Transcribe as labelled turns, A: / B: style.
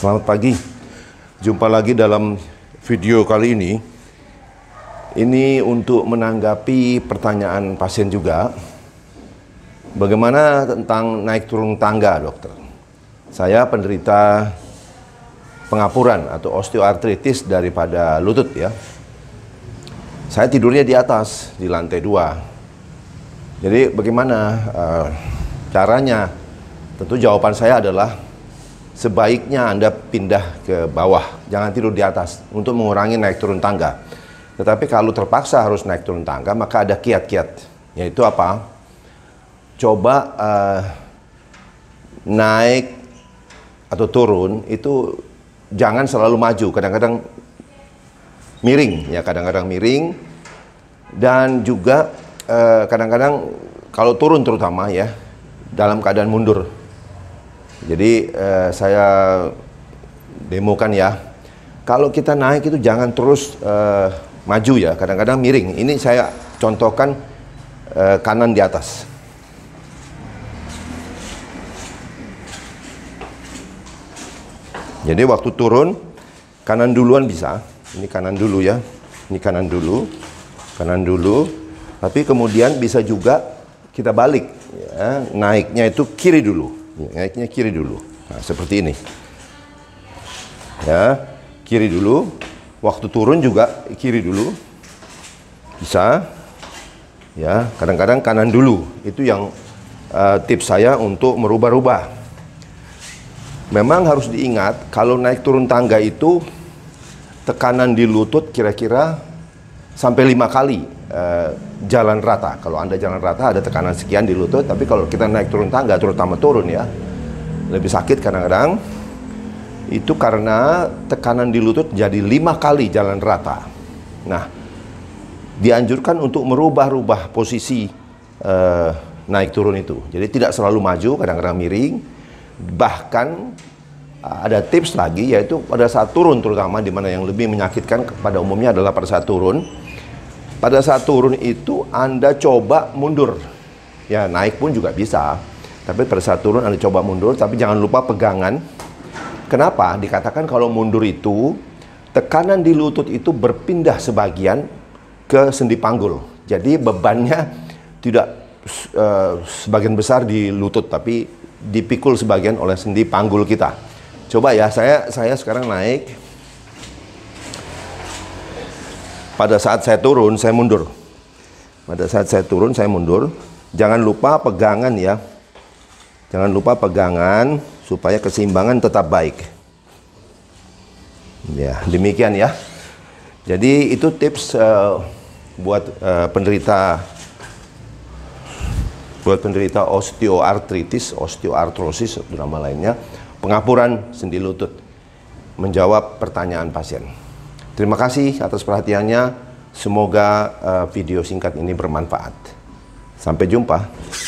A: Selamat pagi. Jumpa lagi dalam video kali ini. Ini untuk menanggapi pertanyaan pasien juga. Bagaimana tentang naik turun tangga, dokter? Saya penderita pengapuran atau osteoartritis daripada lutut ya. Saya tidurnya di atas, di lantai 2. Jadi bagaimana caranya? Tentu jawaban saya adalah sebaiknya Anda pindah ke bawah, jangan tidur di atas untuk mengurangi naik turun tangga. Tetapi kalau terpaksa harus naik turun tangga, maka ada kiat-kiat. Yaitu apa? Coba naik atau turun itu jangan selalu maju, kadang-kadang miring ya, kadang-kadang miring, dan juga kadang-kadang kalau turun terutama ya dalam keadaan mundur. Jadi saya demokan ya, kalau kita naik itu jangan terus maju ya, kadang-kadang miring. Ini saya contohkan kanan di atas. Jadi waktu turun kanan duluan bisa. Ini kanan dulu ya, ini kanan dulu, kanan dulu. Tapi kemudian bisa juga kita balik ya, naiknya itu kiri dulu. Naiknya kiri dulu. Nah, seperti ini. Ya, kiri dulu. Waktu turun juga kiri dulu. Bisa. Ya, kadang-kadang kanan dulu. Itu yang tips saya untuk merubah-rubah. Memang harus diingat kalau naik turun tangga itu tekanan di lutut kira-kira sampai 5 kali jalan rata. Kalau Anda jalan rata ada tekanan sekian di lutut, tapi kalau kita naik turun tangga, terutama turun ya, lebih sakit kadang-kadang. Itu karena tekanan di lutut jadi 5 kali jalan rata. Nah, dianjurkan untuk merubah-rubah posisi naik turun itu. Jadi tidak selalu maju, kadang-kadang miring. Bahkan ada tips lagi, yaitu pada saat turun terutama, di mana yang lebih menyakitkan pada umumnya adalah pada saat turun. Pada saat turun itu Anda coba mundur. Ya, naik pun juga bisa. Tapi pada saat turun Anda coba mundur, tapi jangan lupa pegangan. Kenapa? Dikatakan kalau mundur itu, tekanan di lutut itu berpindah sebagian ke sendi panggul. Jadi bebannya tidak sebagian besar di lutut, tapi dipikul sebagian oleh sendi panggul kita. Coba ya, saya sekarang naik. Pada saat saya turun, saya mundur. Pada saat saya turun, saya mundur. Jangan lupa pegangan ya. Jangan lupa pegangan supaya keseimbangan tetap baik. Ya, demikian ya. Jadi itu tips buat penderita osteoartritis, osteoartrosis itu nama lainnya, pengapuran sendi lutut. Menjawab pertanyaan pasien. Terima kasih atas perhatiannya. Semoga video singkat ini bermanfaat. Sampai jumpa.